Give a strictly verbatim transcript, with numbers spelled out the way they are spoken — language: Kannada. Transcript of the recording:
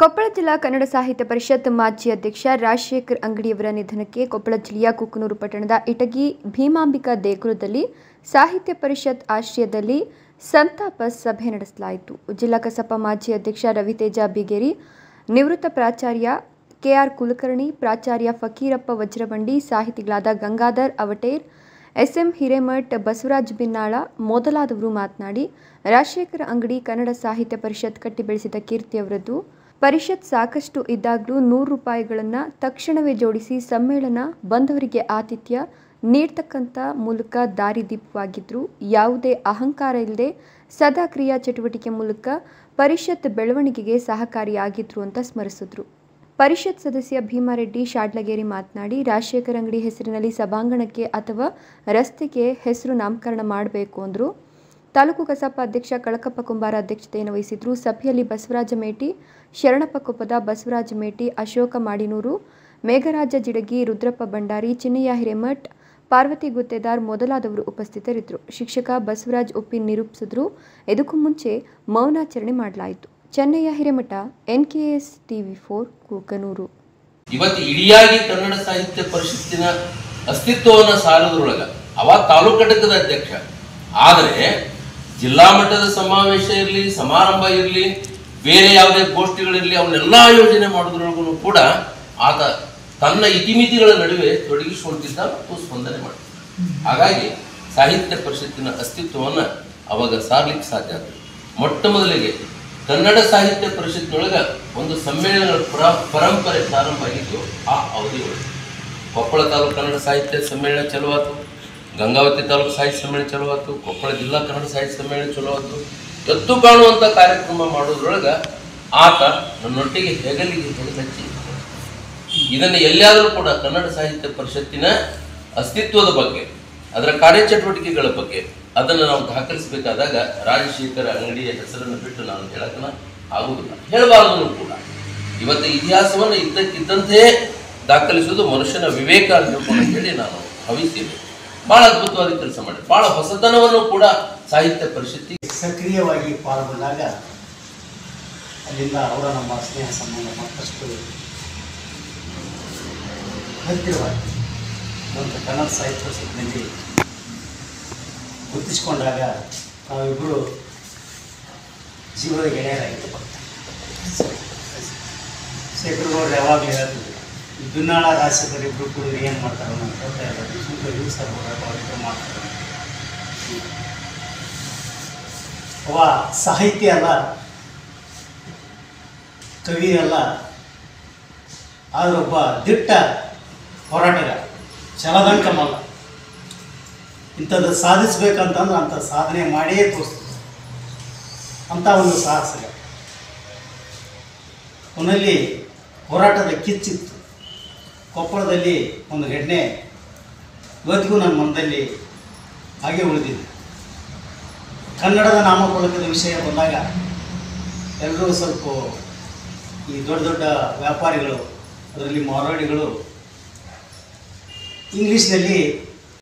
ಕೊಪ್ಪಳ ಜಿಲ್ಲಾ ಕನ್ನಡ ಸಾಹಿತ್ಯ ಪರಿಷತ್ ಮಾಜಿ ಅಧ್ಯಕ್ಷ ರಾಜಶೇಖರ್ ಅಂಗಡಿಯವರ ನಿಧನಕ್ಕೆ ಕೊಪ್ಪಳ ಜಿಲ್ಲೆಯ ಕುಕನೂರು ಪಟ್ಟಣದ ಇಟಗಿ ಭೀಮಾಂಬಿಕಾ ದೇಗುಲದಲ್ಲಿ ಸಾಹಿತ್ಯ ಪರಿಷತ್ ಆಶ್ರಯದಲ್ಲಿ ಸಂತಾಪ ಸಭೆ ನಡೆಸಲಾಯಿತು. ಜಿಲ್ಲಾ ಕಸಾಪ ಮಾಜಿ ಅಧ್ಯಕ್ಷ ರವಿತೇಜ ಬಿಗೇರಿ, ನಿವೃತ್ತ ಪ್ರಾಚಾರ್ಯ ಕೆಆರ್ ಕುಲಕರ್ಣಿ, ಪ್ರಾಚಾರ್ಯ ಫಕೀರಪ್ಪ ವಜ್ರಬಂಡಿ, ಸಾಹಿತಿಗಳಾದ ಗಂಗಾಧರ್ ಅವಟೇರ್, ಎಸ್ಎಂ ಹಿರೇಮಠ್, ಬಸವರಾಜ ಬಿನ್ನಾಳ ಮೊದಲಾದವರು ಮಾತನಾಡಿ, ರಾಜಶೇಖರ ಅಂಗಡಿ ಕನ್ನಡ ಸಾಹಿತ್ಯ ಪರಿಷತ್ ಕಟ್ಟಿ ಬೆಳೆಸಿದ ಕೀರ್ತಿಯವರದ್ದು. ಪರಿಷತ್ ಸಾಕಷ್ಟು ಇದ್ದಾಗಲೂ ನೂರು ರೂಪಾಯಿಗಳನ್ನು ತಕ್ಷಣವೇ ಜೋಡಿಸಿ ಸಮ್ಮೇಳನ ಬಂದವರಿಗೆ ಆತಿಥ್ಯ ನೀಡ್ತಕ್ಕಂಥ ಮೂಲಕ ದಾರಿದೀಪವಾಗಿದ್ದರು. ಯಾವುದೇ ಅಹಂಕಾರ ಇಲ್ಲದೆ ಸದಾ ಕ್ರಿಯಾ ಚಟುವಟಿಕೆ ಮೂಲಕ ಪರಿಷತ್ ಬೆಳವಣಿಗೆಗೆ ಸಹಕಾರಿಯಾಗಿದ್ರು ಅಂತ ಸ್ಮರಿಸಿದ್ರು. ಪರಿಷತ್ ಸದಸ್ಯ ಭೀಮಾರೆಡ್ಡಿ ಶಾಡ್ಲಗೇರಿ ಮಾತನಾಡಿ, ರಾಜಶೇಖರ ಅಂಗಡಿ ಹೆಸರಿನಲ್ಲಿ ಸಭಾಂಗಣಕ್ಕೆ ಅಥವಾ ರಸ್ತೆಗೆ ಹೆಸರು ನಾಮಕರಣ ಮಾಡಬೇಕು ಅಂದರು. ತಾಲೂಕು ಕಸಾಪ ಅಧ್ಯಕ್ಷ ಕಳಕಪ್ಪ ಕುಂಬಾರ ಅಧ್ಯಕ್ಷತೆಯನ್ನು ವಹಿಸಿದ್ರು. ಸಭೆಯಲ್ಲಿ ಬಸವರಾಜ ಮೇಟಿ, ಶರಣಪ್ಪ ಕೊಪ್ಪದ, ಬಸವರಾಜ ಮೇಟಿ, ಅಶೋಕ ಮಾಡಿನೂರು, ಮೇಘರಾಜ ಜಿಡಗಿ, ರುದ್ರಪ್ಪ ಭಂಡಾರಿ, ಚಿನ್ನಯ್ಯ ಹಿರೇಮಠ್, ಪಾರ್ವತಿ ಗುತ್ತೇದಾರ್ ಮೊದಲಾದವರು ಉಪಸ್ಥಿತರಿದ್ದರು. ಶಿಕ್ಷಕ ಬಸವರಾಜ್ ಉಪ್ಪಿನ್ ನಿರೂಪಿಸಿದ್ರು. ಇದಕ್ಕೂ ಮುಂಚೆ ಮೌನಾಚರಣೆ ಮಾಡಲಾಯಿತು. Chennayya Hiremath, NKS TV four, Kukanur. ಇವತ್ತು ಇಡಿಯಾಗಿ ಕನ್ನಡ ಸಾಹಿತ್ಯ ಪರಿಷತ್ತಿನ ಅಸ್ತಿತ್ವವನ್ನು ಸಾರೋದ್ರೊಳಗ ಅವ ತಾಲೂಕು ಘಟಕದ ಅಧ್ಯಕ್ಷ. ಆದರೆ ಜಿಲ್ಲಾ ಮಟ್ಟದ ಸಮಾವೇಶ ಇರಲಿ, ಸಮಾರಂಭ ಇರಲಿ, ಬೇರೆ ಯಾವುದೇ ಗೋಷ್ಠಿಗಳಿರಲಿ, ಅವನ್ನೆಲ್ಲ ಆಯೋಜನೆ ಮಾಡೋದ್ರೊಳಗೂ ಕೂಡ ಆತ ತನ್ನ ಇತಿಮಿತಿಗಳ ನಡುವೆ ತೊಡಗಿಸಿಕೊಂಡಿದ್ದ ಮತ್ತು ಸ್ಪಂದನೆ ಮಾಡಿದ್ದ. ಹಾಗಾಗಿ ಸಾಹಿತ್ಯ ಪರಿಷತ್ತಿನ ಅಸ್ತಿತ್ವವನ್ನು ಅವಾಗ ಸಾರ್ಲಿಕ್ಕೆ ಸಾಧ್ಯ ಆಗ್ತದೆ. ಮೊಟ್ಟ ಮೊದಲಿಗೆ ಕನ್ನಡ ಸಾಹಿತ್ಯ ಪರಿಷತ್ತಿನೊಳಗೆ ಒಂದು ಸಮ್ಮೇಳನಗಳ ಪರ ಪರಂಪರೆ ಪ್ರಾರಂಭ ಆಗಿತ್ತು. ಆ ಅವಧಿಯೊಳಗೆ ಕೊಪ್ಪಳ ತಾಲೂಕು ಕನ್ನಡ ಸಾಹಿತ್ಯ ಸಮ್ಮೇಳನ ಚಲುವಾತು, ಗಂಗಾವತಿ ತಾಲೂಕು ಸಾಹಿತ್ಯ ಸಮ್ಮೇಳನ ಚಲುವಾತು, ಕೊಪ್ಪಳ ಜಿಲ್ಲಾ ಕನ್ನಡ ಸಾಹಿತ್ಯ ಸಮ್ಮೇಳನ ಚಲುವಾತು. ಎತ್ತು ಕಾಣುವಂಥ ಕಾರ್ಯಕ್ರಮ ಮಾಡೋದ್ರೊಳಗೆ ಆತ ನನ್ನೊಟ್ಟಿಗೆ ಹೆಗಲಿಗೆ ಹೆಗಲು ಹಚ್ಚಿ ಇದನ್ನು ಎಲ್ಲಿಯಾದರೂ ಕೂಡ ಕನ್ನಡ ಸಾಹಿತ್ಯ ಪರಿಷತ್ತಿನ ಅಸ್ತಿತ್ವದ ಬಗ್ಗೆ, ಅದರ ಕಾರ್ಯಚಟುವಟಿಕೆಗಳ ಬಗ್ಗೆ ಅದನ್ನು ನಾವು ದಾಖಲಿಸಬೇಕಾದಾಗ ರಾಜಶೇಖರ ಅಂಗಡಿಯ ಹೆಸರನ್ನು ಬಿಟ್ಟು ನಾನು ಹೇಳೋಕ್ಕನ ಆಗುವುದಿಲ್ಲ, ಹೇಳಬಾರದನ್ನು ಕೂಡ. ಇವತ್ತು ಇತಿಹಾಸವನ್ನು ಇದ್ದಕ್ಕಿದ್ದಂತೆಯೇ ದಾಖಲಿಸುವುದು ಮನುಷ್ಯನ ವಿವೇಕ ಅಂತ ಹೇಳ್ಕೊಂಡು ಹೇಳಿ ನಾನು ಭಾವಿಸ್ತೇನೆ. ಬಹಳ ಅದ್ಭುತವಾದ ಕೆಲಸ ಮಾಡಿ, ಬಹಳ ಹೊಸತನವನ್ನು ಕೂಡ ಸಾಹಿತ್ಯ ಪರಿಷತ್ತಿ ಸಕ್ರಿಯವಾಗಿ ಪಾಲ್ಗೊಂಡಾಗ ಅಲ್ಲಿಂದ ಅವರ ನಮ್ಮ ಸ್ನೇಹ ಸಂಬಂಧ ಮತ್ತಷ್ಟು ಹತ್ತಿರವಾಗಿ ಒಂದು ಕನ್ನಡ ಸಾಹಿತ್ಯ ಪರಿಷತ್ತಿನಲ್ಲಿ ಗುರುತಿಸಿಕೊಂಡಾಗ ನಾವಿಬ್ಬರು ಜೀವದ ಗೆಳೆಯರಾಗಿತ್ತು. ಶೇಖರಗೌಡರು ಯಾವಾಗಲೂ ಹೇಳ್ತಿದ್ರು, ಈ ಬಿನ್ನಾಳ ರಾಜಶೇಖರ್ ಇಬ್ಬರು ಕೂಡ ಏನು ಮಾಡ್ತಾರೆ ನಾನು ಹೇಳ್ತಾ ಇರೋದು ಸುಂಕ ಯೂಸ್ ಅವ್ರಿಬ್ಬರು ಮಾಡ್ತಾರೆ. ಅವ ಸಾಹಿತ್ಯ ಅಲ್ಲ, ಕವಿ ಅಲ್ಲ, ಆದ್ರೊಬ್ಬ ದಿಟ್ಟ ಹೋರಾಟಗಾರ, ಛಲದಂಕಮಲ್ಲ. ಇಂಥದ್ದು ಸಾಧಿಸಬೇಕಂತಂದ್ರೆ ಅಂಥ ಸಾಧನೆ ಮಾಡಿಯೇ ತೋರಿಸ್ತದೆ ಅಂಥ ಒಂದು ಸಾಹಸಗ. ಅವನಲ್ಲಿ ಹೋರಾಟದ ಕಿಚ್ಚಿತ್ತು. ಕೊಪ್ಪಳದಲ್ಲಿ ಒಂದು ಘಟನೆ ಇವತ್ತಿಗೂ ನನ್ನ ಮನದಲ್ಲಿ ಹಾಗೆ ಉಳಿದಿದೆ. ಕನ್ನಡದ ನಾಮಫಲಕದ ವಿಷಯ ಬಂದಾಗ ಎಲ್ಲರೂ ಸ್ವಲ್ಪ ಈ ದೊಡ್ಡ ದೊಡ್ಡ ವ್ಯಾಪಾರಿಗಳು, ಅದರಲ್ಲಿ ಮಾರ್ವಾಡಿಗಳು ಇಂಗ್ಲೀಷ್ನಲ್ಲಿ